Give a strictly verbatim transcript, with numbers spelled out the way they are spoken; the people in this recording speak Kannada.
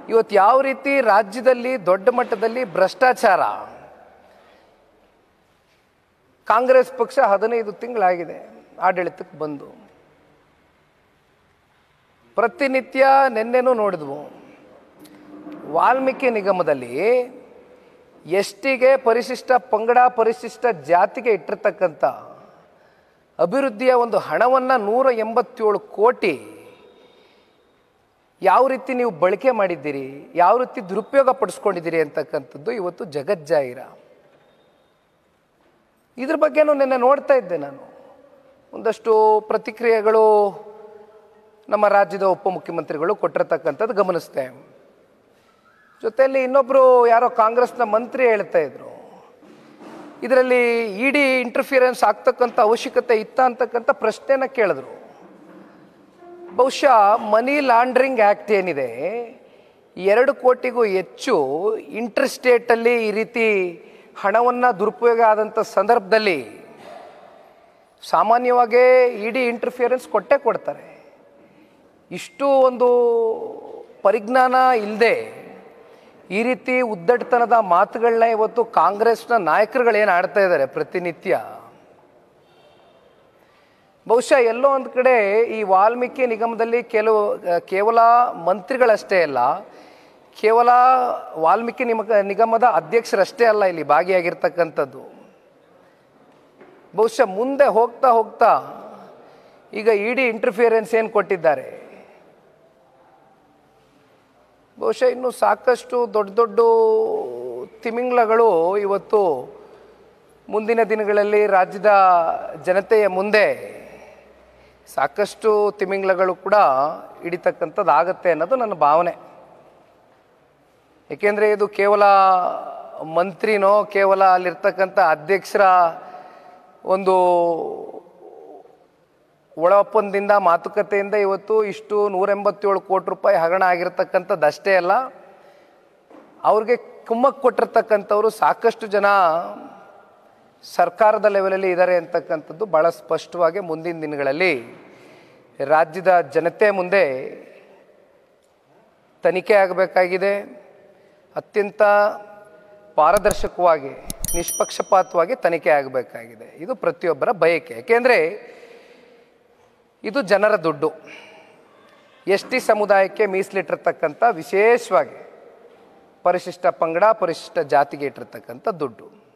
ಇವತ್ತು ಯಾವ ರೀತಿ ರಾಜ್ಯದಲ್ಲಿ ದೊಡ್ಡ ಮಟ್ಟದಲ್ಲಿ ಭ್ರಷ್ಟಾಚಾರ, ಕಾಂಗ್ರೆಸ್ ಪಕ್ಷ ಹದಿನೈದು ತಿಂಗಳಾಗಿದೆ ಆಡಳಿತಕ್ಕೆ ಬಂದು, ಪ್ರತಿನಿತ್ಯ ನಿನ್ನೆನೂ ನೋಡಿದ್ವು ವಾಲ್ಮೀಕಿ ನಿಗಮದಲ್ಲಿ ಎಸ್ಟಿಗೆ ಪರಿಶಿಷ್ಟ ಪಂಗಡ ಪರಿಶಿಷ್ಟ ಜಾತಿಗೆ ಇಟ್ಟಿರ್ತಕ್ಕಂಥ ಅಭಿವೃದ್ಧಿಯ ಒಂದು ಹಣವನ್ನು ನೂರ ಎಂಬತ್ತೇಳು ಕೋಟಿ ಯಾವ ರೀತಿ ನೀವು ಬಳಕೆ ಮಾಡಿದ್ದೀರಿ, ಯಾವ ರೀತಿ ದುರುಪಯೋಗ ಪಡಿಸ್ಕೊಂಡಿದ್ದೀರಿ ಅಂತಕ್ಕಂಥದ್ದು ಇವತ್ತು ಜಗಜ್ಜಾಹಿರ. ಇದ್ರ ಬಗ್ಗೆನೂ ನಿನ್ನೆ ನೋಡ್ತಾ ಇದ್ದೆ ನಾನು. ಒಂದಷ್ಟು ಪ್ರತಿಕ್ರಿಯೆಗಳು ನಮ್ಮ ರಾಜ್ಯದ ಉಪಮುಖ್ಯಮಂತ್ರಿಗಳು ಕೊಟ್ಟಿರ್ತಕ್ಕಂಥದ್ದು ಗಮನಿಸ್ತೆ. ಜೊತೆಯಲ್ಲಿ ಇನ್ನೊಬ್ಬರು ಯಾರೋ ಕಾಂಗ್ರೆಸ್ನ ಮಂತ್ರಿ ಹೇಳ್ತಾ ಇದ್ರು, ಇದರಲ್ಲಿ ಇಡಿ ಇಂಟರ್ಫಿಯರೆನ್ಸ್ ಆಗ್ತಕ್ಕಂಥ ಅವಶ್ಯಕತೆ ಇತ್ತ ಅಂತಕ್ಕಂಥ ಪ್ರಶ್ನೆನ ಕೇಳಿದ್ರು. ಬಹುಶಃ ಮನಿ ಲಾಂಡ್ರಿಂಗ್ ಆ್ಯಕ್ಟ್ ಏನಿದೆ, ಎರಡು ಕೋಟಿಗೂ ಹೆಚ್ಚು ಇಂಟರ್ ಸ್ಟೇಟಲ್ಲಿ ಈ ರೀತಿ ಹಣವನ್ನು ದುರುಪಯೋಗ ಆದಂಥ ಸಂದರ್ಭದಲ್ಲಿ ಸಾಮಾನ್ಯವಾಗೇ ಇಡಿ ಇಂಟರ್ಫಿಯರೆನ್ಸ್ ಕೊಟ್ಟೇ ಕೊಡ್ತಾರೆ. ಇಷ್ಟು ಒಂದು ಪರಿಜ್ಞಾನ ಇಲ್ಲದೆ ಈ ರೀತಿ ಉದ್ದಟತನದ ಮಾತುಗಳನ್ನ ಇವತ್ತು ಕಾಂಗ್ರೆಸ್ನ ನಾಯಕರುಗಳೇನು ಆಡ್ತಾ ಇದ್ದಾರೆ ಪ್ರತಿನಿತ್ಯ. ಬಹುಶಃ ಎಲ್ಲೋ ಒಂದು ಕಡೆ ಈ ವಾಲ್ಮೀಕಿ ನಿಗಮದಲ್ಲಿ ಕೆಲವು ಕೇವಲ ಮಂತ್ರಿಗಳಷ್ಟೇ ಅಲ್ಲ, ಕೇವಲ ವಾಲ್ಮೀಕಿ ನಿಮ ನಿಗಮದ ಅಧ್ಯಕ್ಷರಷ್ಟೇ ಅಲ್ಲ ಇಲ್ಲಿ ಭಾಗಿಯಾಗಿರ್ತಕ್ಕಂಥದ್ದು. ಬಹುಶಃ ಮುಂದೆ ಹೋಗ್ತಾ ಹೋಗ್ತಾ ಈಗ ಇಡಿ ಇಂಟರ್ಫಿಯರೆನ್ಸ್ ಏನು ಕೊಟ್ಟಿದ್ದಾರೆ, ಬಹುಶಃ ಇನ್ನು ಸಾಕಷ್ಟು ದೊಡ್ಡ ದೊಡ್ಡ ತಿಮಿಂಗ್ಲಗಳು ಇವತ್ತು ಮುಂದಿನ ದಿನಗಳಲ್ಲಿ ರಾಜ್ಯದ ಜನತೆಯ ಮುಂದೆ ಸಾಕಷ್ಟು ತಿಮಿಂಗ್ಲಗಳು ಕೂಡ ಹಿಡಿತಕ್ಕಂಥದ್ದು ಆಗತ್ತೆ ಅನ್ನೋದು ನನ್ನ ಭಾವನೆ. ಏಕೆಂದರೆ ಇದು ಕೇವಲ ಮಂತ್ರಿನೋ ಕೇವಲ ಅಲ್ಲಿರ್ತಕ್ಕಂಥ ಅಧ್ಯಕ್ಷರ ಒಂದು ಒಳ ಒಪ್ಪಂದದಿಂದ ಮಾತುಕತೆಯಿಂದ ಇವತ್ತು ಇಷ್ಟು ನೂರ ಎಂಬತ್ತೇಳು ಕೋಟಿ ರೂಪಾಯಿ ಹಗರಣ ಆಗಿರ್ತಕ್ಕಂಥದ್ದು ಅಷ್ಟೇ ಅಲ್ಲ, ಅವ್ರಿಗೆ ಕುಮ್ಮಕ್ಕು ಕೊಟ್ಟಿರ್ತಕ್ಕಂಥವ್ರು ಸಾಕಷ್ಟು ಜನ ಸರ್ಕಾರದ ಲೆವೆಲಲ್ಲಿ ಇದ್ದಾರೆ ಅಂತಕ್ಕಂಥದ್ದು ಭಾಳ ಸ್ಪಷ್ಟವಾಗಿ ಮುಂದಿನ ದಿನಗಳಲ್ಲಿ ರಾಜ್ಯದ ಜನತೆ ಮುಂದೆ ತನಿಖೆ ಆಗಬೇಕಾಗಿದೆ. ಅತ್ಯಂತ ಪಾರದರ್ಶಕವಾಗಿ ನಿಷ್ಪಕ್ಷಪಾತವಾಗಿ ತನಿಖೆ ಆಗಬೇಕಾಗಿದೆ. ಇದು ಪ್ರತಿಯೊಬ್ಬರ ಬಯಕೆ. ಏಕೆಂದರೆ ಇದು ಜನರ ದುಡ್ಡು, ಎಸ್ ಟಿ ಸಮುದಾಯಕ್ಕೆ ಮೀಸಲಿಟ್ಟಿರ್ತಕ್ಕಂಥ ವಿಶೇಷವಾಗಿ ಪರಿಶಿಷ್ಟ ಪಂಗಡ ಪರಿಶಿಷ್ಟ ಜಾತಿಗೆ ಇಟ್ಟಿರ್ತಕ್ಕಂಥ ದುಡ್ಡು.